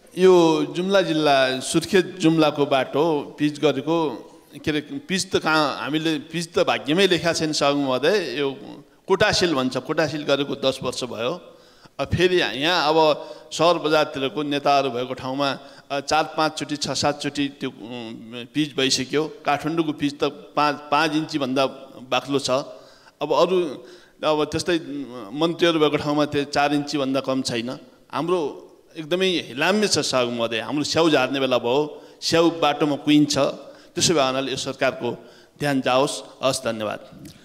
यो जुम्ला जिल्ला सुर्खेत जुम्लाको बाटो पिच गरेको के अरे पिच त कहाँ हामीले पिच त भाग्यमै लेखा छैन सगुण महोदय। यो कोटासिल भन्छ, कोटासिल गरेको 10 वर्ष भयो। फेरि यहाँ अब सहर बजारतिरको नेताहरू भएको ठाउँमा 4-5 चोटि 6-7 चोटि त्यो पिच भइसक्यो। काठमाडौँको पिच त 5 इन्ची भन्दा बाक्लो छ। अब अरू अब त्यस्तै मन्त्रीहरू भएको ठाउँमा त्यो 4 इन्ची भन्दा कम छैन। हाम्रो एकदमै हिलाम्य छ सगुण महोदय। हाम्रो स्याउ झार्ने बेला भयो, स्याउ बाटोमा कुहिन्छ। त्यसो भए हुनाले यो सरकारको ध्यान जाओस्। हस्, धन्यवाद।